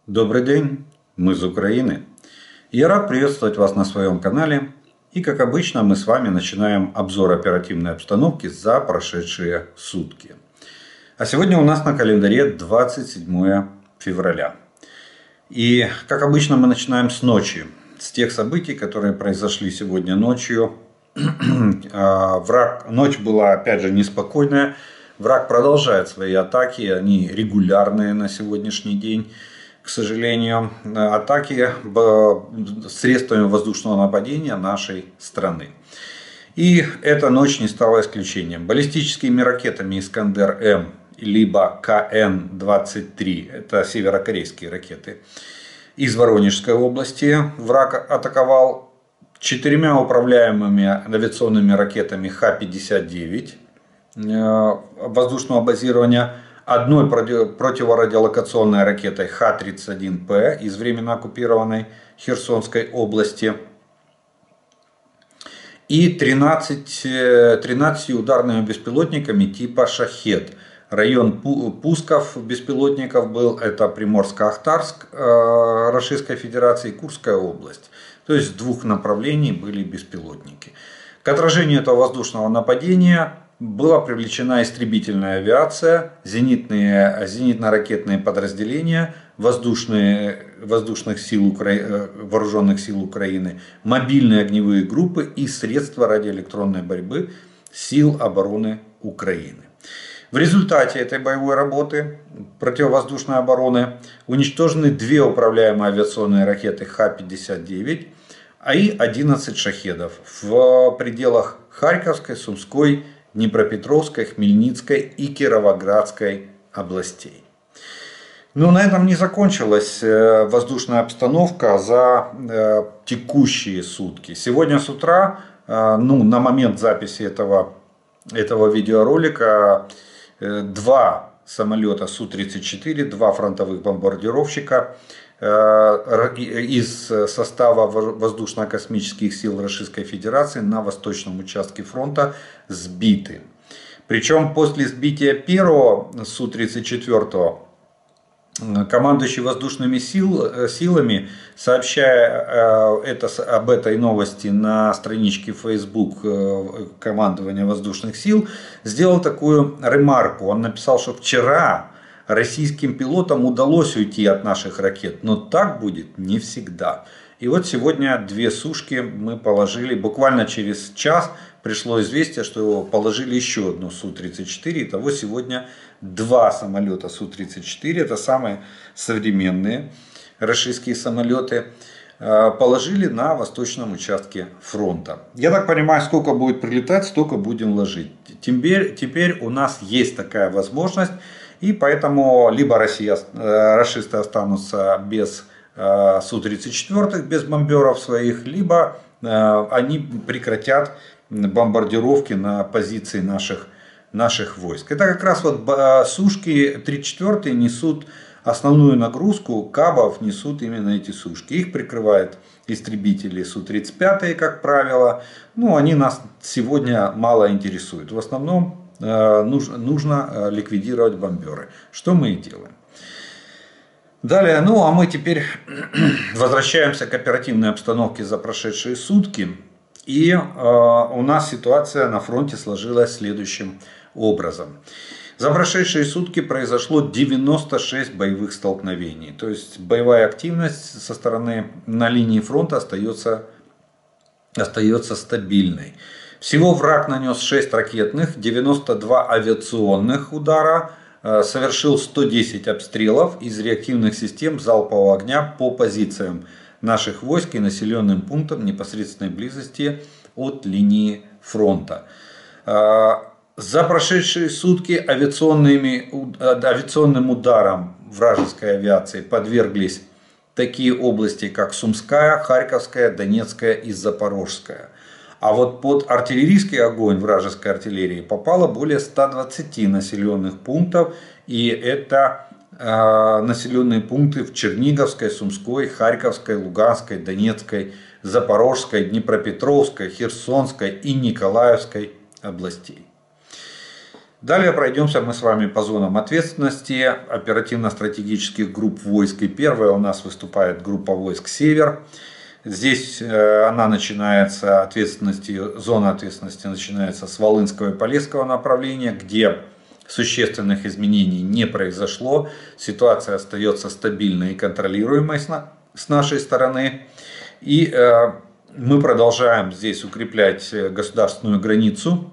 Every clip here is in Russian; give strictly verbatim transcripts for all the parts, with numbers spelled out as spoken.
Добрый день, мы из Украины. Я рад приветствовать вас на своем канале. И как обычно мы с вами начинаем обзор оперативной обстановки за прошедшие сутки. А сегодня у нас на календаре двадцать седьмое февраля. И как обычно мы начинаем с ночи. С тех событий, которые произошли сегодня ночью. Враг, ночь была опять же неспокойная. Враг продолжает свои атаки, они регулярные на сегодняшний день. К сожалению, атаки средствами воздушного нападения нашей страны. И эта ночь не стала исключением. Баллистическими ракетами Искандер-М либо Ка Н двадцать три, это северокорейские ракеты, из Воронежской области враг атаковал четырьмя управляемыми авиационными ракетами Х пятьдесят девять воздушного базирования, одной противорадиолокационной ракетой Х тридцать один П из временно оккупированной Херсонской области и тринадцатью ударными беспилотниками типа Шахед. Район пусков беспилотников был это Приморско-Ахтарск Российской Федерации и Курская область. То есть с двух направлений были беспилотники. К отражению этого воздушного нападения была привлечена истребительная авиация, зенитные, зенитно-ракетные подразделения воздушные, воздушных сил, вооруженных сил Украины, мобильные огневые группы и средства радиоэлектронной борьбы сил обороны Украины. В результате этой боевой работы противовоздушной обороны уничтожены две управляемые авиационные ракеты Х пятьдесят девять и одиннадцать шахедов в пределах Харьковской, Сумской, Днепропетровской, Хмельницкой и Кировоградской областей. Но на этом не закончилась воздушная обстановка за текущие сутки. Сегодня с утра, ну, на момент записи этого, этого видеоролика, два самолета Су тридцать четыре, два фронтовых бомбардировщика из состава воздушно-космических сил Российской Федерации на восточном участке фронта сбиты. Причем после сбития первого Су тридцать четыре командующий воздушными сил, силами, сообщая это, об этой новости на страничке Facebook командования воздушных сил, сделал такую ремарку. Он написал, что вчера российским пилотам удалось уйти от наших ракет, но так будет не всегда. И вот сегодня две сушки мы положили, буквально через час пришло известие, что положили еще одну Су тридцать четыре. Итого сегодня два самолета Су тридцать четыре, это самые современные российские самолеты, положили на восточном участке фронта. Я так понимаю, сколько будет прилетать, столько будем ложить. Теперь, теперь у нас есть такая возможность. И поэтому либо Россия, рашисты останутся без Су тридцать четыре, без бомберов своих, либо они прекратят бомбардировки на позиции наших, наших войск. Это как раз вот сушки тридцать четыре несут основную нагрузку, кабов несут именно эти сушки. Их прикрывают истребители Су тридцать пять, как правило. Ну, они нас сегодня мало интересуют. В основном нужно, нужно ликвидировать бомберы, что мы и делаем. Далее, ну а мы теперь возвращаемся к оперативной обстановке за прошедшие сутки. И э, у нас ситуация на фронте сложилась следующим образом. За прошедшие сутки произошло девяносто шесть боевых столкновений. То есть боевая активность со стороны на линии фронта остается, остается стабильной. Всего враг нанес шесть ракетных, девяносто два авиационных удара, совершил сто десять обстрелов из реактивных систем залпового огня по позициям наших войск и населенным пунктам непосредственной близости от линии фронта. За прошедшие сутки авиационным ударом вражеской авиации подверглись такие области, как Сумская, Харьковская, Донецкая и Запорожская. А вот под артиллерийский огонь вражеской артиллерии попало более ста двадцати населенных пунктов. И это э, населенные пункты в Черниговской, Сумской, Харьковской, Луганской, Донецкой, Запорожской, Днепропетровской, Херсонской и Николаевской областей. Далее пройдемся мы с вами по зонам ответственности оперативно-стратегических групп войск. И первая у нас выступает группа войск «Север». Здесь она начинается, ответственности, зона ответственности начинается с Волынского и Полесского направления, где существенных изменений не произошло. Ситуация остается стабильной и контролируемой с нашей стороны. И мы продолжаем здесь укреплять государственную границу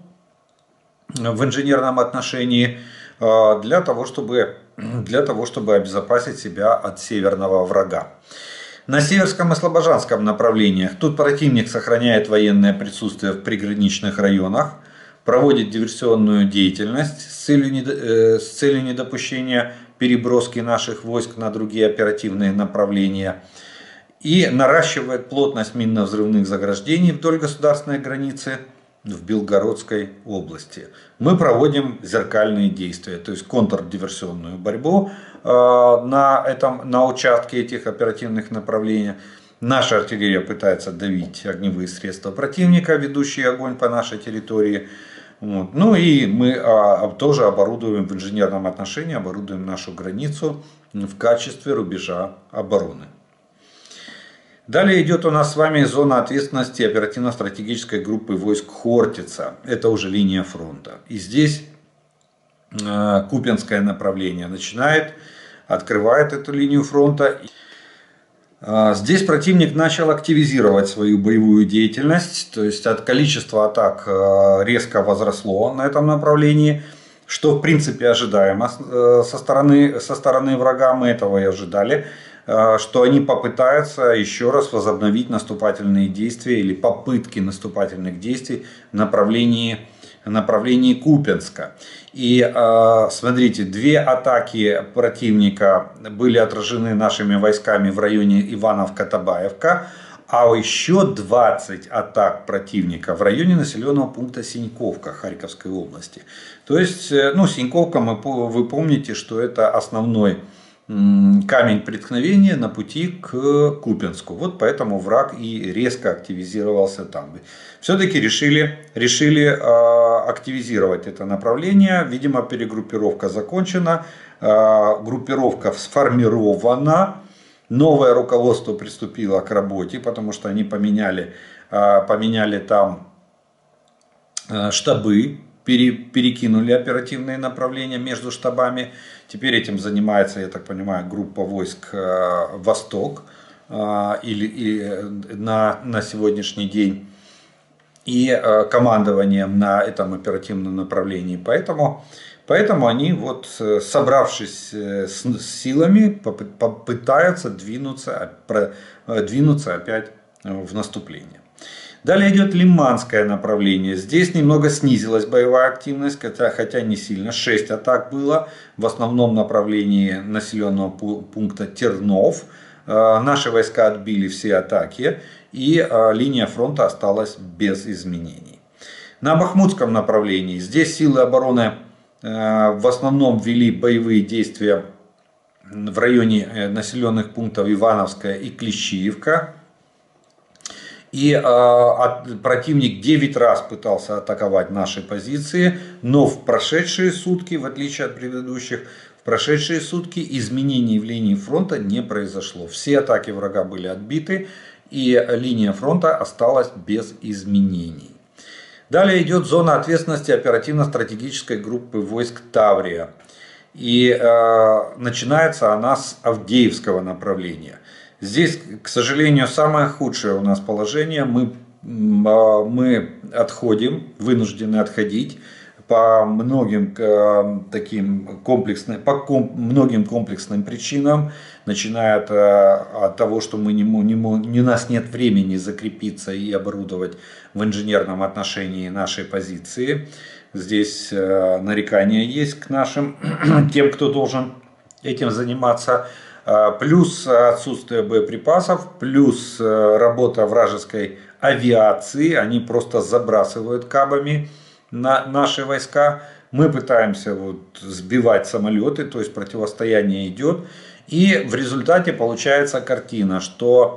в инженерном отношении для того, чтобы, для того, чтобы обезопасить себя от северного врага. На Северском и Слобожанском направлениях тут противник сохраняет военное присутствие в приграничных районах, проводит диверсионную деятельность с целью, с целью недопущения переброски наших войск на другие оперативные направления и наращивает плотность минно-взрывных заграждений вдоль государственной границы в Белгородской области. Мы проводим зеркальные действия, то есть контрдиверсионную борьбу э, на, этом, на участке этих оперативных направлений. Наша артиллерия пытается давить огневые средства противника, ведущие огонь по нашей территории. Вот. Ну и мы э, тоже оборудуем в инженерном отношении, оборудуем нашу границу в качестве рубежа обороны. Далее идет у нас с вами зона ответственности оперативно-стратегической группы войск Хортица. Это уже линия фронта. И здесь э, Купянское направление начинает, открывает эту линию фронта. Э, здесь противник начал активизировать свою боевую деятельность. То есть от количества атак э, резко возросло на этом направлении. Что в принципе ожидаемо э, со стороны, со стороны врага. Мы этого и ожидали. Что они попытаются еще раз возобновить наступательные действия или попытки наступательных действий в направлении, в направлении Купянска. И смотрите, две атаки противника были отражены нашими войсками в районе Ивановка-Табаевка, а еще двадцать атак противника в районе населенного пункта Синьковка Харьковской области. То есть, ну, Синьковка, мы, вы помните, что это основной камень преткновения на пути к Купянску. Вот поэтому враг и резко активизировался там. Все-таки решили, решили э, активизировать это направление. Видимо, перегруппировка закончена. Э, группировка сформирована. Новое руководство приступило к работе, потому что они поменяли, э, поменяли там э, штабы. Перекинули оперативные направления между штабами. Теперь этим занимается, я так понимаю, группа войск «Восток» или, или на, на сегодняшний день. И командованием на этом оперативном направлении. Поэтому, поэтому они, вот, собравшись с силами, попытаются двинуться, двинуться опять в наступление. Далее идет Лиманское направление. Здесь немного снизилась боевая активность, хотя, хотя не сильно. шесть атак было в основном направлении населенного пункта Тернов. Наши войска отбили все атаки, и линия фронта осталась без изменений. На Бахмутском направлении здесь силы обороны в основном вели боевые действия в районе населенных пунктов Ивановская и Клещиевка. И э, противник девять раз пытался атаковать наши позиции, но в прошедшие сутки, в отличие от предыдущих, в прошедшие сутки изменений в линии фронта не произошло. Все атаки врага были отбиты, и линия фронта осталась без изменений. Далее идет зона ответственности оперативно-стратегической группы войск Таврия. И э, начинается она с Авдеевского направления. Здесь, к сожалению, самое худшее у нас положение. Мы, мы отходим, вынуждены отходить по многим таким комплексным, по ком, многим комплексным причинам, начиная от, от того, что мы не, не, не, у нас нет времени закрепиться и оборудовать в инженерном отношении нашей позиции. Здесь нарекания есть к нашим, тем, кто должен этим заниматься. Плюс отсутствие боеприпасов, плюс работа вражеской авиации. Они просто забрасывают кабами на наши войска. Мы пытаемся вот сбивать самолеты, то есть противостояние идет. И в результате получается картина, что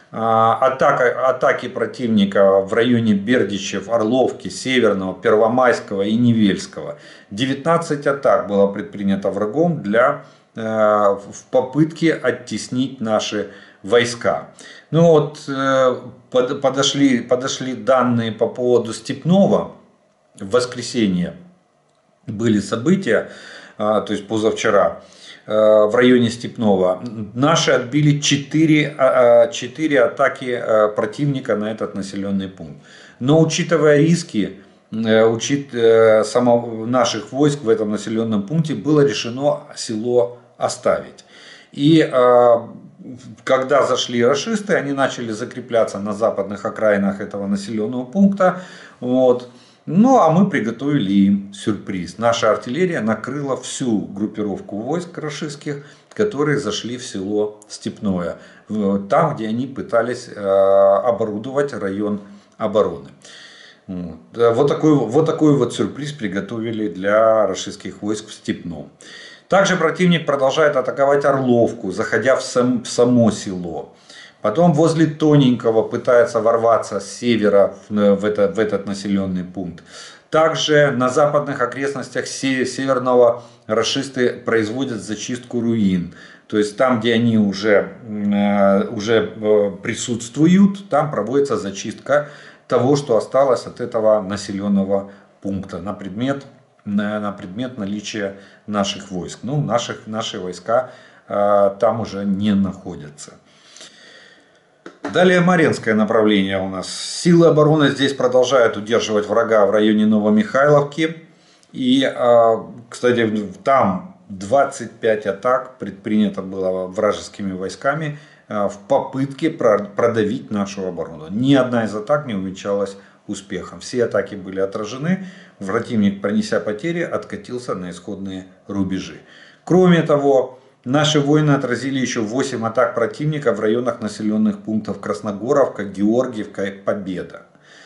Атака, атаки противника в районе Бердичев, Орловки, Северного, Первомайского и Невельского. девятнадцать атак было предпринято врагом для, в попытке оттеснить наши войска. Ну вот, подошли, подошли данные по поводу Степного. В воскресенье были события, то есть позавчера, в районе Степного. Наши отбили четыре, четыре атаки противника на этот населенный пункт. Но учитывая риски учит, само, наших войск в этом населенном пункте, было решено село оставить. И когда зашли рашисты, они начали закрепляться на западных окраинах этого населенного пункта. Вот. Ну а мы приготовили им сюрприз. Наша артиллерия накрыла всю группировку войск рашистских, которые зашли в село Степное, там, где они пытались оборудовать район обороны. Вот такой вот, такой вот сюрприз приготовили для рашистских войск в Степном. Также противник продолжает атаковать Орловку, заходя в, сам, в само село. Потом возле Тоненького пытается ворваться с севера в, это, в этот населенный пункт. Также на западных окрестностях Северного рашисты производят зачистку руин. То есть там, где они уже, уже присутствуют, там проводится зачистка того, что осталось от этого населенного пункта на предмет, на предмет наличия наших войск. Ну, наших, наши войска там уже не находятся. Далее Маренское направление у нас. Силы обороны здесь продолжают удерживать врага в районе Новомихайловки. И, кстати, там двадцать пять атак предпринято было вражескими войсками в попытке продавить нашу оборону. Ни одна из атак не увенчалась успехом. Все атаки были отражены. Противник, пронеся потери, откатился на исходные рубежи. Кроме того, наши воины отразили еще восемь атак противника в районах населенных пунктов Красногоровка, Георгиевка и Победа.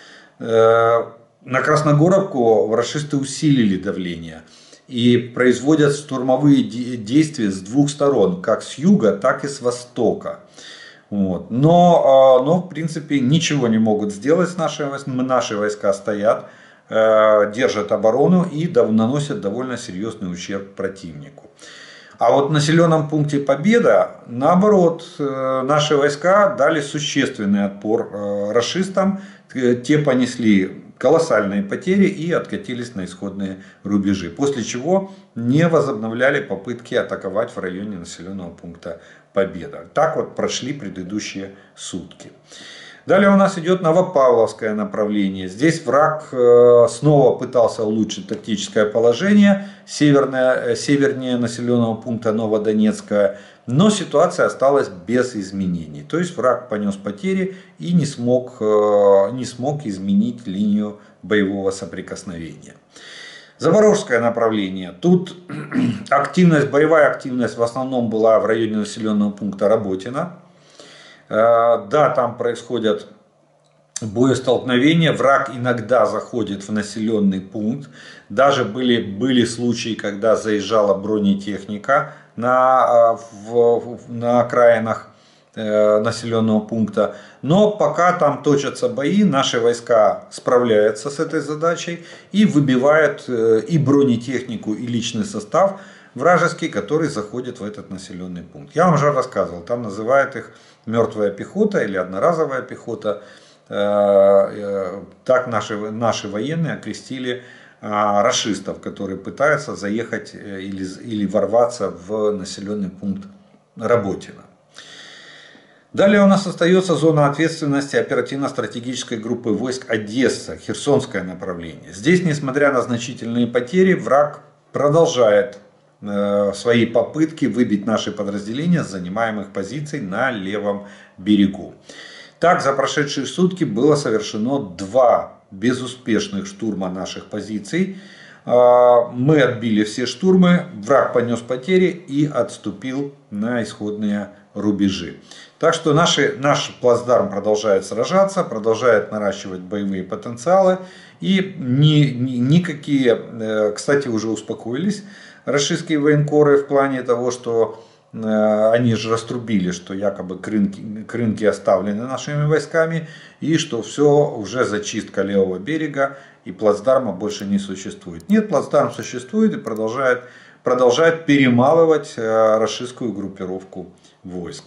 На Красногоровку рашисты усилили давление и производят штурмовые действия с двух сторон, как с юга, так и с востока. Вот. Но, но в принципе ничего не могут сделать. Наши, наши войска стоят, держат оборону и наносят довольно серьезный ущерб противнику. А вот в населенном пункте Победа, наоборот, наши войска дали существенный отпор рашистам. Те понесли колоссальные потери и откатились на исходные рубежи. После чего не возобновляли попытки атаковать в районе населенного пункта Победа. Так вот прошли предыдущие сутки. Далее у нас идет Новопавловское направление. Здесь враг снова пытался улучшить тактическое положение северное, севернее населенного пункта Новодонецка, но ситуация осталась без изменений. То есть враг понес потери и не смог, не смог изменить линию боевого соприкосновения. Запорожское направление. Тут активность, боевая активность в основном была в районе населенного пункта Работино. Да, там происходят боестолкновения, враг иногда заходит в населенный пункт. Даже были, были случаи, когда заезжала бронетехника на, в, на окраинах э, населенного пункта. Но пока там точатся бои, наши войска справляются с этой задачей и выбивают э, и бронетехнику, и личный состав вражеский, который заходит в этот населенный пункт. Я вам уже рассказывал, там называют их мертвая пехота или одноразовая пехота. Так наши, наши военные окрестили рашистов, которые пытаются заехать или, или ворваться в населенный пункт Работино. Далее у нас остается зона ответственности оперативно-стратегической группы войск Одесса, Херсонское направление. Здесь, несмотря на значительные потери, враг продолжает свои попытки выбить наши подразделения с занимаемых позиций на левом берегу. Так, за прошедшие сутки было совершено два безуспешных штурма наших позиций. Мы отбили все штурмы, враг понес потери и отступил на исходные рубежи. Так что наши, наш плацдарм продолжает сражаться, продолжает наращивать боевые потенциалы. И ни, ни, никакие, кстати, уже успокоились рашистские военкоры в плане того, что они же раструбили, что якобы крынки, крынки оставлены нашими войсками, и что все, уже зачистка левого берега, и плацдарма больше не существует. Нет, плацдарм существует и продолжает, продолжает перемалывать рашистскую группировку войск.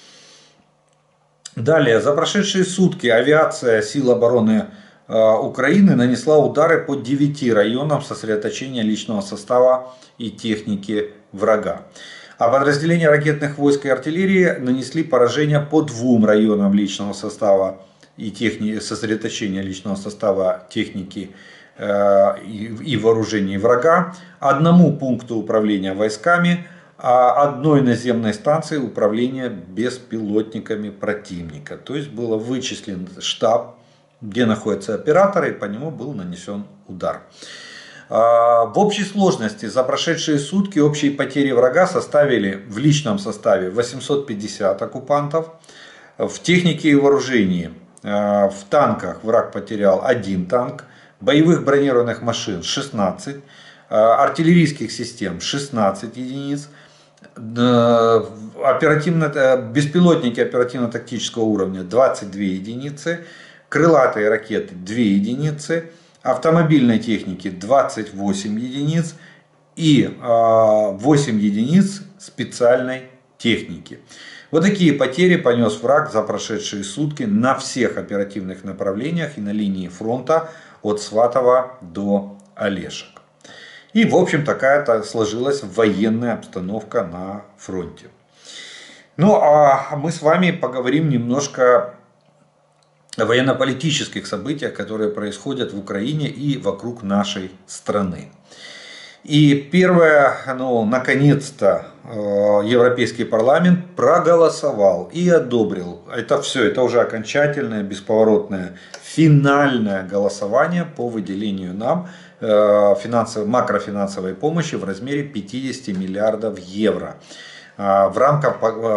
Далее, за прошедшие сутки авиация сил обороны Украины нанесла удары по девяти районам сосредоточения личного состава и техники врага. А подразделения ракетных войск и артиллерии нанесли поражение по двум районам личного состава и техники, сосредоточения личного состава, техники э, и, и вооружений врага, одному пункту управления войсками, одной наземной станции управления беспилотниками противника. То есть был вычислен штаб, где находятся операторы, и по нему был нанесен удар. В общей сложности за прошедшие сутки общие потери врага составили в личном составе восемьсот пятьдесят оккупантов, в технике и вооружении, в танках враг потерял один танк, боевых бронированных машин шестнадцать, артиллерийских систем шестнадцать единиц, оперативно, беспилотники оперативно-тактического уровня двадцать две единицы, крылатые ракеты две единицы, автомобильной техники двадцать восемь единиц и восемь единиц специальной техники. Вот такие потери понес враг за прошедшие сутки на всех оперативных направлениях и на линии фронта от Сватова до Олешек. И, в общем, такая-то сложилась военная обстановка на фронте. Ну, а мы с вами поговорим немножко о военно-политических событиях, которые происходят в Украине и вокруг нашей страны. И первое, ну, наконец-то Европейский парламент проголосовал и одобрил. Это все, это уже окончательное, бесповоротное, финальное голосование по выделению нам финансовой, макрофинансовой помощи в размере пятидесяти миллиардов евро в рамках,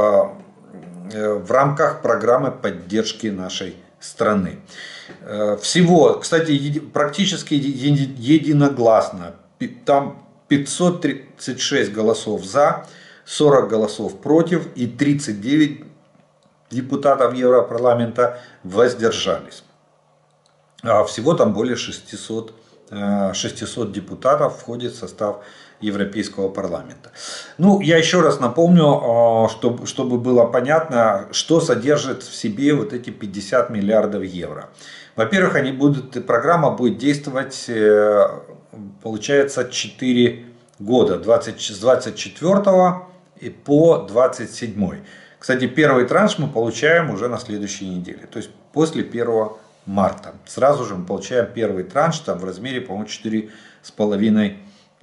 в рамках программы поддержки нашей страны. Всего, кстати, практически единогласно. Там пятьсот тридцать шесть голосов за, сорок голосов против и тридцать девять депутатов Европарламента воздержались. А всего там более шестисот, шестисот депутатов входит в состав Европейского парламента. Ну, я еще раз напомню, чтобы, чтобы было понятно, что содержит в себе вот эти пятьдесят миллиардов евро. Во-первых, они будут, программа будет действовать, получается, четыре года, с двадцать четвёртого по двадцать седьмой. Кстати, первый транш мы получаем уже на следующей неделе, то есть после первого марта. Сразу же мы получаем первый транш там, в размере, по-моему, четыре с половиной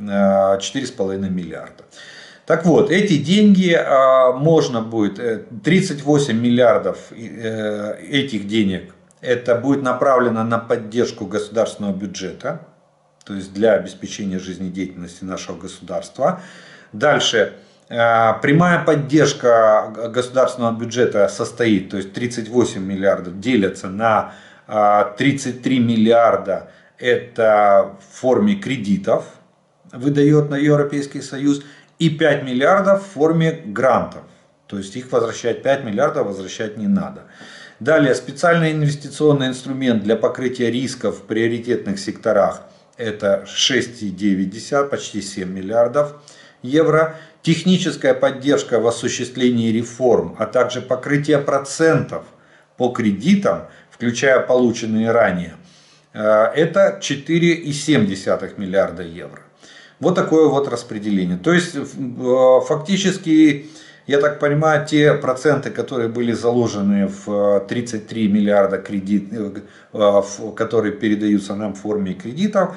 миллиарда. Так вот, эти деньги можно будет, тридцать восемь миллиардов этих денег, это будет направлено на поддержку государственного бюджета, то есть для обеспечения жизнедеятельности нашего государства. Дальше, прямая поддержка государственного бюджета состоит, то есть тридцать восемь миллиардов делятся на тридцать три миллиарда, это в форме кредитов, выдает на Европейский Союз, и пять миллиардов в форме грантов, то есть их возвращать, пять миллиардов возвращать не надо. Далее, специальный инвестиционный инструмент для покрытия рисков в приоритетных секторах, это шесть целых девять десятых, почти семь миллиардов евро. Техническая поддержка в осуществлении реформ, а также покрытие процентов по кредитам, включая полученные ранее, это четыре целых семь десятых миллиарда евро. Вот такое вот распределение. То есть, фактически, я так понимаю, те проценты, которые были заложены в тридцать три миллиарда кредит, которые передаются нам в форме кредитов,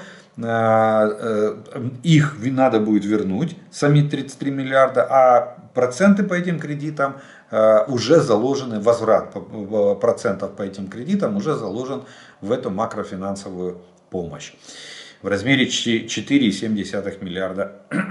их надо будет вернуть, сами тридцать три миллиарда, а проценты по этим кредитам уже заложены, возврат процентов по этим кредитам уже заложен в эту макрофинансовую помощь в размере четыре целых семь десятых миллиарда,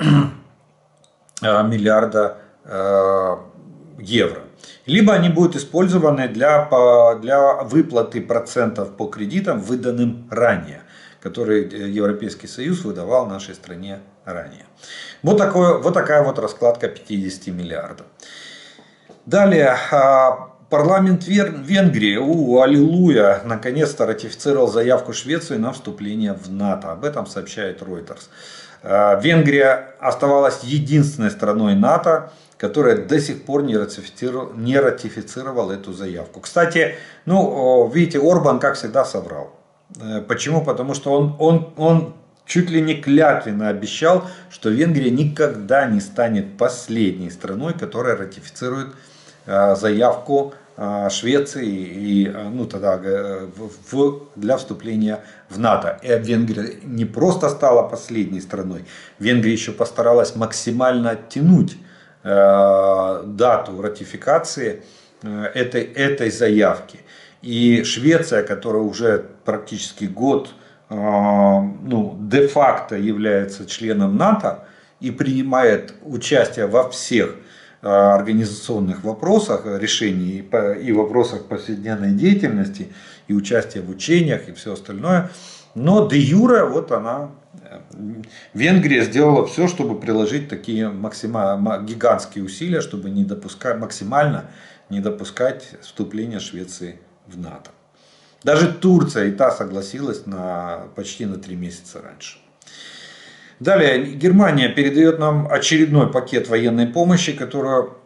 миллиарда евро. Либо они будут использованы для, для выплаты процентов по кредитам, выданным ранее, которые Европейский Союз выдавал нашей стране ранее. Вот, такое, вот такая вот раскладка пятидесяти миллиардов. Далее, парламент Венгрии, у, аллилуйя, наконец-то ратифицировал заявку Швеции на вступление в НАТО. Об этом сообщает Reuters. Венгрия оставалась единственной страной НАТО, которая до сих пор не ратифицировала, не ратифицировала эту заявку. Кстати, ну, видите, Орбан, как всегда, соврал. Почему? Потому что он, он, он чуть ли не клятвенно обещал, что Венгрия никогда не станет последней страной, которая ратифицирует заявку Швеции и, ну, тогда, в, для вступления в НАТО. И Венгрия не просто стала последней страной, Венгрия еще постаралась максимально оттянуть э, дату ратификации э, этой, этой заявки. И Швеция, которая уже практически год э, ну, де-факто является членом НАТО и принимает участие во всех организационных вопросах, решений и вопросах повседневной деятельности, и участия в учениях, и все остальное. Но де юре вот она, Венгрия сделала все, чтобы приложить такие максимально гигантские усилия, чтобы не допускать, максимально не допускать вступления Швеции в НАТО. Даже Турция и та согласилась на, почти на три месяца раньше. Далее, Германия передает нам очередной пакет военной помощи, которую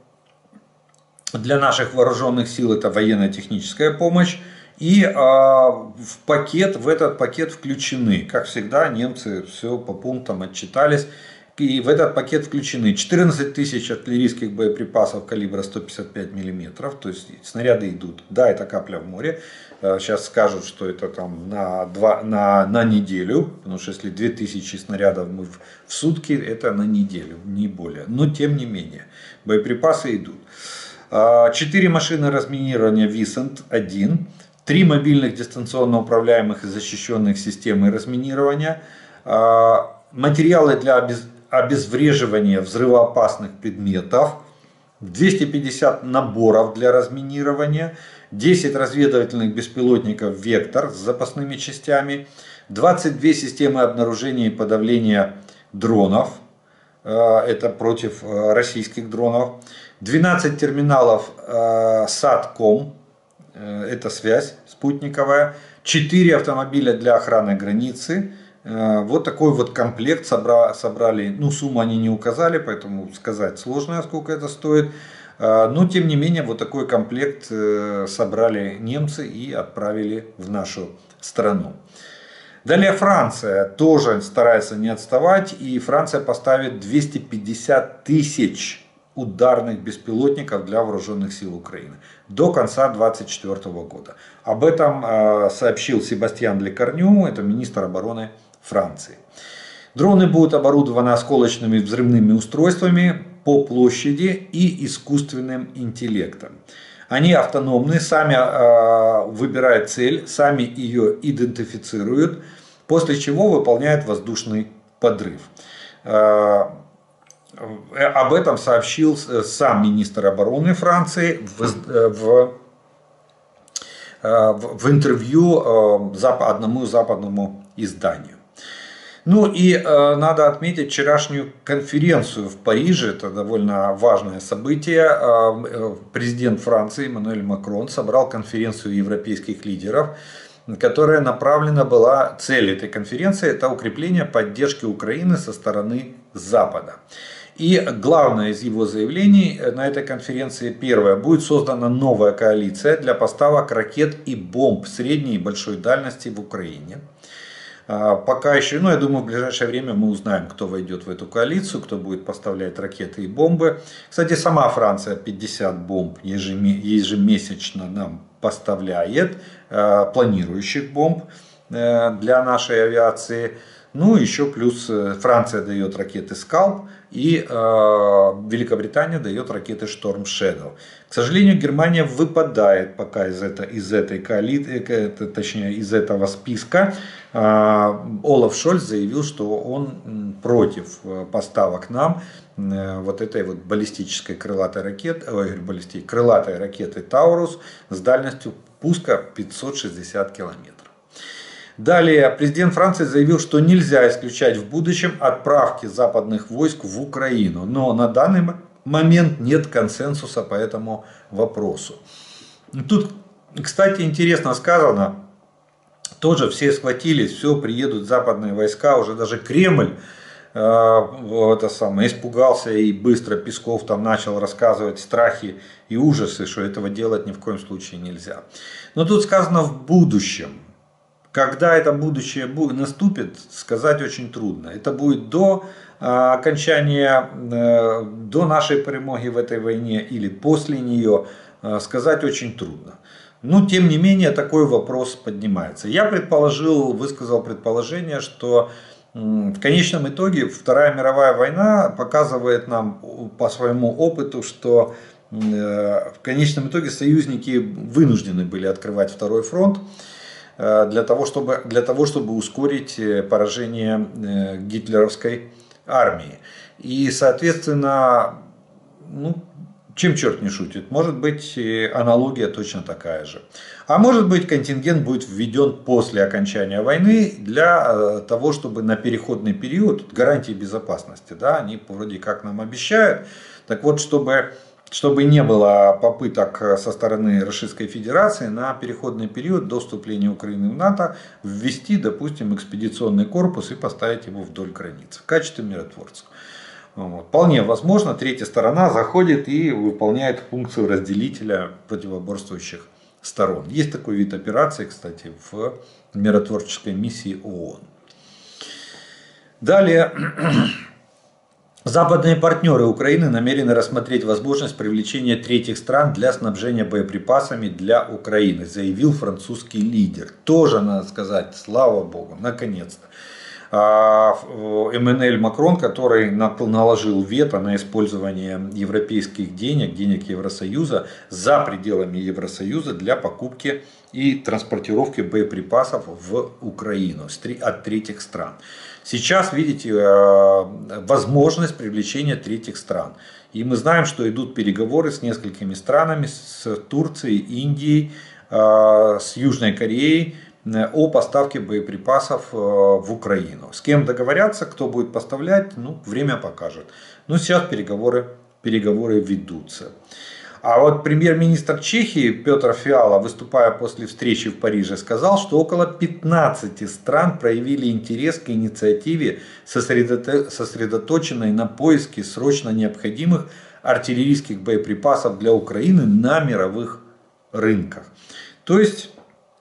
для наших вооруженных сил это военно-техническая помощь. И э, в, пакет, в этот пакет включены, как всегда, немцы все по пунктам отчитались. И в этот пакет включены четырнадцать тысяч артиллерийских боеприпасов калибра сто пятьдесят пять миллиметров, то есть снаряды идут. Да, это капля в море. Сейчас скажут, что это там на, два, на, на неделю, потому что если две тысячи снарядов мы в, в сутки, это на неделю, не более. Но тем не менее, боеприпасы идут. Четыре машины разминирования Висент один, три мобильных дистанционно управляемых и защищенных системы разминирования, материалы для обез... обезвреживания взрывоопасных предметов, двести пятьдесят наборов для разминирования, десять разведывательных беспилотников «Вектор» с запасными частями, двадцать две системы обнаружения и подавления дронов, это против российских дронов, двенадцать терминалов сатком, это связь спутниковая, четыре автомобиля для охраны границы. Вот такой вот комплект собрали, ну сумму они не указали, поэтому сказать сложно, сколько это стоит. Но тем не менее вот такой комплект собрали немцы и отправили в нашу страну. Далее Франция тоже старается не отставать, и Франция поставит двести пятьдесят тысяч ударных беспилотников для вооруженных сил Украины до конца две тысячи двадцать четвёртого года. Об этом сообщил Себастьян Лекарню, это министр обороны Франции. Дроны будут оборудованы осколочными взрывными устройствами по площади и искусственным интеллектом. Они автономны, сами э, выбирают цель, сами ее идентифицируют, после чего выполняют воздушный подрыв. Э, об этом сообщил сам министр обороны Франции в, в, в интервью одному западному изданию. Ну и э, надо отметить вчерашнюю конференцию в Париже, это довольно важное событие. Э, президент Франции Эммануэль Макрон собрал конференцию европейских лидеров, которая направлена была, цель этой конференции это укрепление поддержки Украины со стороны Запада. И главное из его заявлений на этой конференции, первое, будет создана новая коалиция для поставок ракет и бомб средней и большой дальности в Украине. Пока еще, ну я думаю, в ближайшее время мы узнаем, кто войдет в эту коалицию, кто будет поставлять ракеты и бомбы. Кстати, сама Франция пятьдесят бомб ежемесячно нам поставляет, планирующих бомб для нашей авиации. Ну еще плюс Франция дает ракеты Скалп и Великобритания дает ракеты Storm Shadow. К сожалению, Германия выпадает пока из, это, из этой коалиции, точнее из этого списка. Олаф Шольц заявил, что он против поставок нам вот этой вот баллистической крылатой ракеты, ой, баллисти, крылатой ракеты Таурус с дальностью пуска пятьсот шестьдесят километров. Далее, президент Франции заявил, что нельзя исключать в будущем отправки западных войск в Украину. Но на данный момент нет консенсуса по этому вопросу. Тут, кстати, интересно сказано, тоже все схватились, все, приедут западные войска, уже даже Кремль э, это самое, испугался, и быстро Песков там начал рассказывать страхи и ужасы, что этого делать ни в коем случае нельзя. Но тут сказано в будущем. Когда это будущее наступит, сказать очень трудно. Это будет до окончания, до нашей перемоги в этой войне или после нее, сказать очень трудно. Но тем не менее такой вопрос поднимается. Я предположил, высказал предположение, что в конечном итоге Вторая мировая война показывает нам по своему опыту, что в конечном итоге союзники вынуждены были открывать второй фронт для того, чтобы, для того, чтобы ускорить поражение гитлеровской армии. И, соответственно, ну, чем черт не шутит, может быть аналогия точно такая же. А может быть контингент будет введен после окончания войны для того, чтобы на переходный период, гарантии безопасности, да, они вроде как нам обещают, так вот, чтобы... Чтобы не было попыток со стороны Российской Федерации на переходный период до вступления Украины в НАТО ввести, допустим, экспедиционный корпус и поставить его вдоль границы в качестве миротворца. Вот. Вполне возможно, третья сторона заходит и выполняет функцию разделителя противоборствующих сторон. Есть такой вид операции, кстати, в миротворческой миссии ООН. Далее. Западные партнеры Украины намерены рассмотреть возможность привлечения третьих стран для снабжения боеприпасами для Украины, заявил французский лидер. Тоже, надо сказать, слава богу, наконец-то. Эммануэль Макрон, который наложил вето на использование европейских денег, денег Евросоюза за пределами Евросоюза для покупки и транспортировки боеприпасов в Украину от третьих стран. Сейчас, видите, возможность привлечения третьих стран. И мы знаем, что идут переговоры с несколькими странами, с Турцией, Индией, с Южной Кореей о поставке боеприпасов в Украину. С кем договорятся, кто будет поставлять, ну, время покажет. Но сейчас переговоры, переговоры ведутся. А вот премьер-министр Чехии Петр Фиала, выступая после встречи в Париже, сказал, что около пятнадцати стран проявили интерес к инициативе, сосредоточенной на поиске срочно необходимых артиллерийских боеприпасов для Украины на мировых рынках. То есть,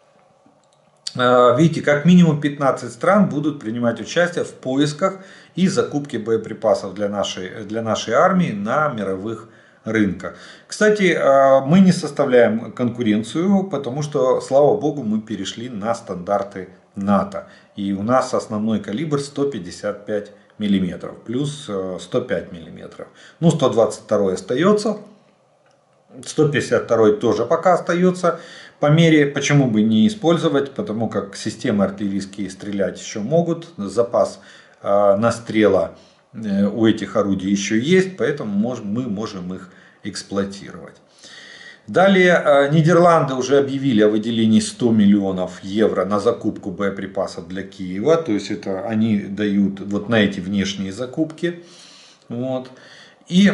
видите, как минимум пятнадцать стран будут принимать участие в поисках и закупке боеприпасов для нашей, для нашей армии на мировых рынках. рынка. Кстати, мы не составляем конкуренцию, потому что, слава богу, мы перешли на стандарты НАТО. И у нас основной калибр сто пятьдесят пять миллиметров, плюс сто пять миллиметров. Ну, сто двадцать второй остается, сто пятьдесят второй тоже пока остается. По мере, почему бы не использовать, потому как системы артиллерийские стрелять еще могут, запас настрела у этих орудий еще есть, поэтому мы можем их эксплуатировать. Далее, Нидерланды уже объявили о выделении ста миллионов евро на закупку боеприпасов для Киева. То есть это они дают вот на эти внешние закупки. Вот. И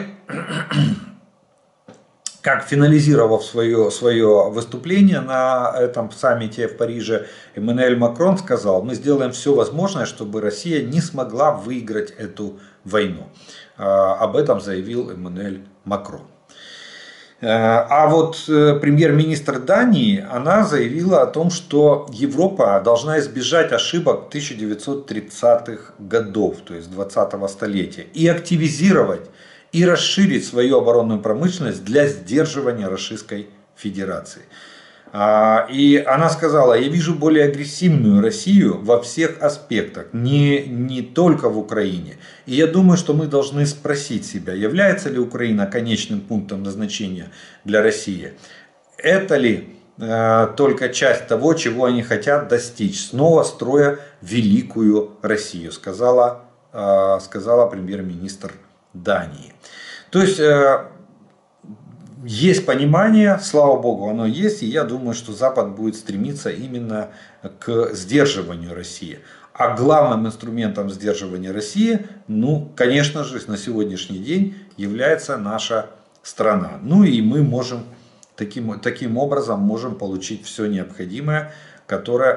как финализировав свое, свое выступление на этом саммите в Париже, Эммануэль Макрон сказал: мы сделаем все возможное, чтобы Россия не смогла выиграть эту войну. Об этом заявил Эммануэль Макрон. А вот премьер-министр Дании, она заявила о том, что Европа должна избежать ошибок тысяча девятьсот тридцатых годов, то есть двадцатого столетия, и активизировать и расширить свою оборонную промышленность для сдерживания Российской Федерации. И она сказала: я вижу более агрессивную Россию во всех аспектах, не, не только в Украине. И я думаю, что мы должны спросить себя, является ли Украина конечным пунктом назначения для России. Это ли э, только часть того, чего они хотят достичь, снова строя великую Россию, сказала, э, сказала премьер-министр Дании. То есть, э, есть понимание, слава богу, оно есть, и я думаю, что Запад будет стремиться именно к сдерживанию России. А главным инструментом сдерживания России, ну, конечно же, на сегодняшний день является наша страна. Ну и мы можем таким, таким образом можем получить все необходимое, которое,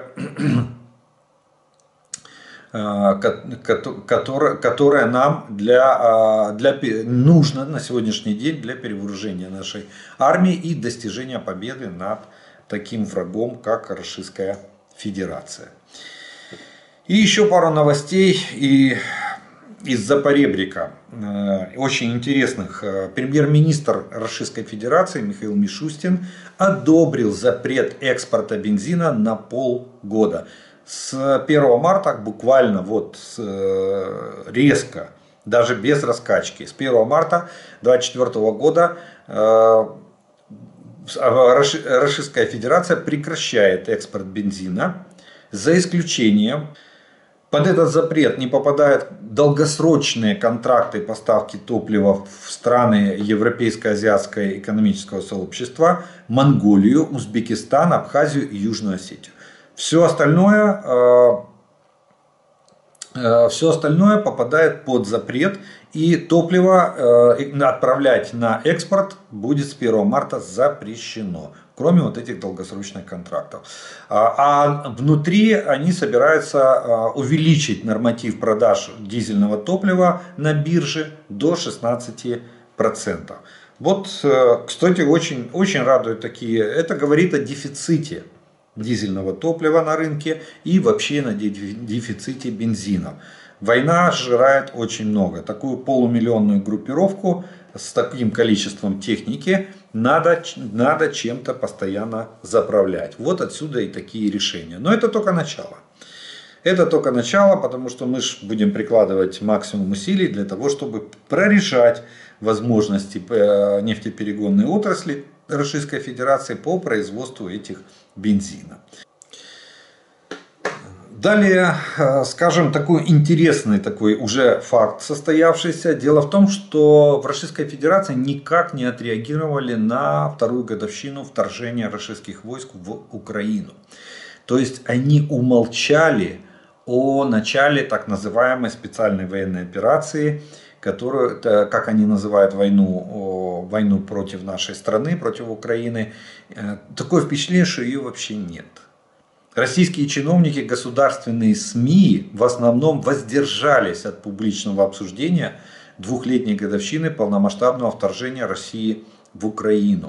которое, которое нам для, для, нужно на сегодняшний день для перевооружения нашей армии и достижения победы над таким врагом, как Российская Федерация. И еще пару новостей и из-за поребрика, очень интересных. Премьер-министр Российской Федерации Михаил Мишустин одобрил запрет экспорта бензина на полгода. С первого марта буквально вот резко, даже без раскачки, с первого марта две тысячи двадцать четвёртого года Российская Федерация прекращает экспорт бензина, за исключением. Под этот запрет не попадают долгосрочные контракты поставки топлива в страны Европейско-Азиатского экономического сообщества, Монголию, Узбекистан, Абхазию и Южную Осетию. Все остальное, все остальное попадает под запрет, и топливо отправлять на экспорт будет с первого марта запрещено. Кроме вот этих долгосрочных контрактов. А внутри они собираются увеличить норматив продаж дизельного топлива на бирже до шестнадцати процентов. Вот, кстати, очень, очень радуют такие. Это говорит о дефиците дизельного топлива на рынке и вообще на дефиците бензина. Война сжирает очень много. Такую полумиллионную группировку с таким количеством техники надо, надо чем-то постоянно заправлять. Вот отсюда и такие решения. Но это только начало. Это только начало, потому что мы же будем прикладывать максимум усилий для того, чтобы прорешать возможности нефтеперегонной отрасли Российской Федерации по производству этих бензина. Далее, скажем, такой интересный такой уже факт состоявшийся. Дело в том, что в Российской Федерации никак не отреагировали на вторую годовщину вторжения российских войск в Украину. То есть они умолчали о начале так называемой специальной военной операции, которую, как они называют войну, войну против нашей страны, против Украины. Такое впечатление, что ее вообще нет. Российские чиновники, государственные СМИ в основном воздержались от публичного обсуждения двухлетней годовщины полномасштабного вторжения России в Украину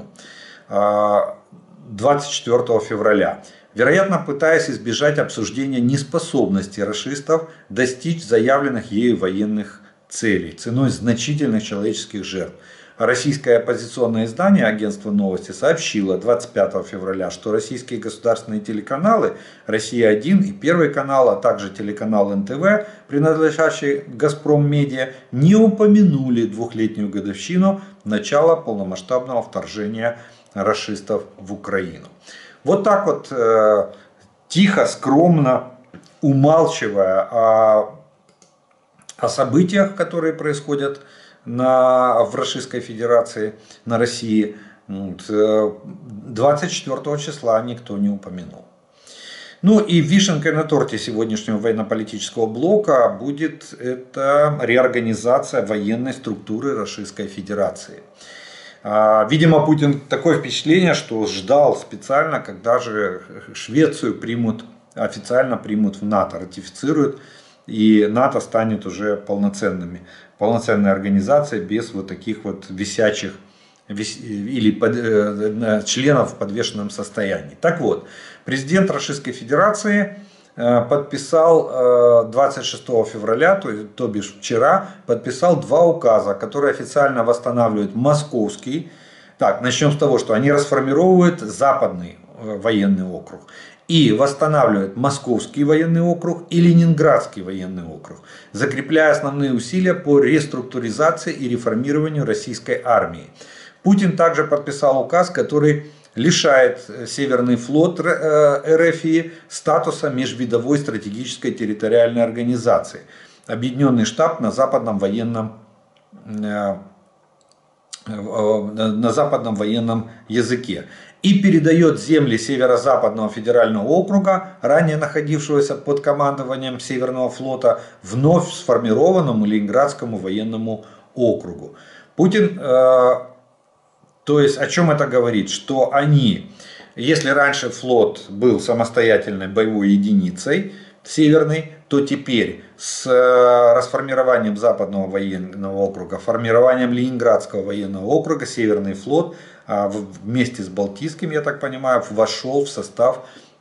двадцать четвёртого февраля. Вероятно, пытаясь избежать обсуждения неспособности рашистов достичь заявленных ею военных целей ценой значительных человеческих жертв. Российское оппозиционное издание агентство новости сообщило двадцать пятого февраля, что российские государственные телеканалы «Россия один» и Первый канал, а также телеканал эн тэ вэ, принадлежащий «Газпром Медиа», не упомянули двухлетнюю годовщину начала полномасштабного вторжения рашистов в Украину. Вот так вот э, тихо, скромно, умалчивая о, о событиях, которые происходят На, в Российской Федерации, на России, двадцать четвёртого числа никто не упомянул. Ну и вишенкой на торте сегодняшнего военно-политического блока будет это реорганизация военной структуры Российской Федерации. Видимо, Путин такое впечатление, что ждал специально, когда же Швецию примут, официально примут в НАТО, ратифицируют, и НАТО станет уже полноценными, полноценной организацией без вот таких вот висячих или под, э, членов в подвешенном состоянии. Так вот, президент Российской Федерации э, подписал э, двадцать шестого февраля, то, то бишь вчера, подписал два указа, которые официально восстанавливают московский. Так, начнем с того, что они расформировывают западный э, военный округ. И восстанавливает Московский военный округ и Ленинградский военный округ, закрепляя основные усилия по реструктуризации и реформированию российской армии. Путин также подписал указ, который лишает Северный флот РФ статуса межвидовой стратегической территориальной организации, объединенный штаб на Западном военном на западном военном языке и передает земли Северо-Западного федерального округа, ранее находившегося под командованием Северного флота, вновь сформированному Ленинградскому военному округу. Путин, э, то есть о чем это говорит? Что они, если раньше флот был самостоятельной боевой единицей северной, то теперь с расформированием Западного военного округа, формированием Ленинградского военного округа, Северный флот вместе с Балтийским, я так понимаю, вошел в состав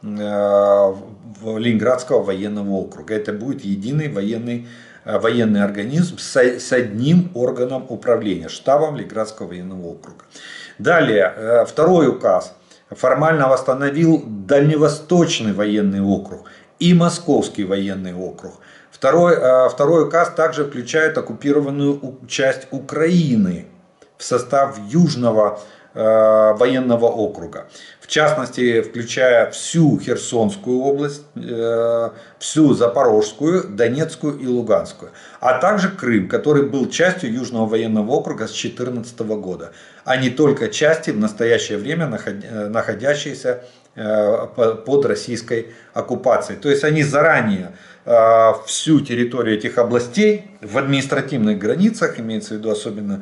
Ленинградского военного округа. Это будет единый военный, военный организм с, с одним органом управления, штабом Ленинградского военного округа. Далее, второй указ формально восстановил Дальневосточный военный округ и Московский военный округ. Второй, второй указ также включает оккупированную часть Украины в состав Южного э, военного округа. В частности, включая всю Херсонскую область, э, всю Запорожскую, Донецкую и Луганскую. А также Крым, который был частью Южного военного округа с две тысячи четырнадцатого года. А не только части, в настоящее время находящиеся под российской оккупацией. То есть они заранее всю территорию этих областей в административных границах, имеется в виду особенно,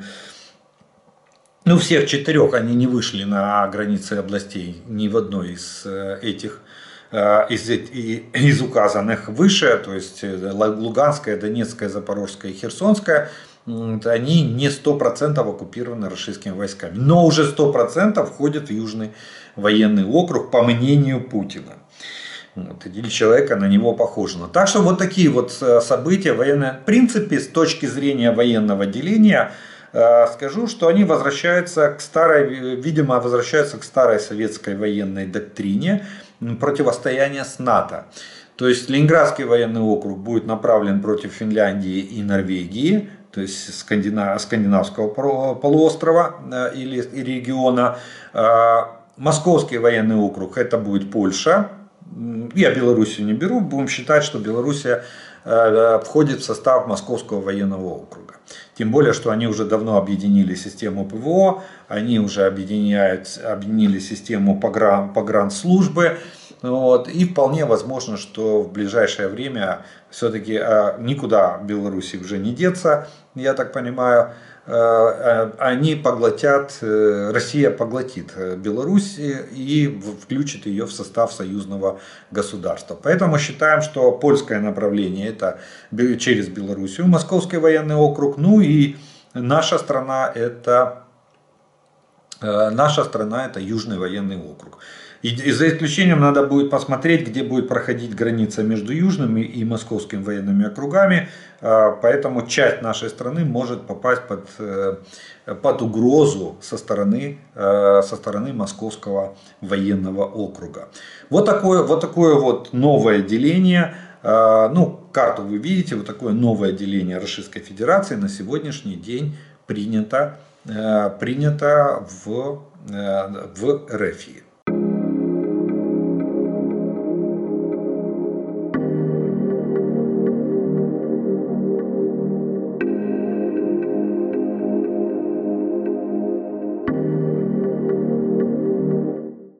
ну всех четырех, они не вышли на границы областей ни в одной из этих, из, из указанных выше, то есть Луганская, Донецкая, Запорожская и Херсонская, они не сто процентов оккупированы российскими войсками, но уже сто процентов входят в Южный военный округ, по мнению Путина. Вот, или человека на него похожего. Так что вот такие вот события военные. В принципе, с точки зрения военного деления, скажу, что они возвращаются к старой, видимо, возвращаются к старой советской военной доктрине противостояния с НАТО. То есть Ленинградский военный округ будет направлен против Финляндии и Норвегии, то есть скандинавского полуострова или региона. Московский военный округ — это будет Польша. Я Белоруссию не беру, будем считать, что Белоруссия входит в состав Московского военного округа. Тем более, что они уже давно объединили систему ПВО, они уже объединяют, объединили систему погран, погранслужбы. Вот, и вполне возможно, что в ближайшее время все-таки никуда Беларуси уже не деться, я так понимаю. Они поглотят, Россия поглотит Беларусь и включит ее в состав союзного государства. Поэтому считаем, что польское направление — это через Белоруссию, Московский военный округ, ну и наша страна — это, наша страна — это Южный военный округ. И за исключением надо будет посмотреть, где будет проходить граница между Южными и Московскими военными округами. Поэтому часть нашей страны может попасть под, под угрозу со стороны, со стороны Московского военного округа. Вот такое вот, такое вот новое деление. Ну, карту вы видите, вот такое новое деление Российской Федерации на сегодняшний день принято, принято в, в РФ.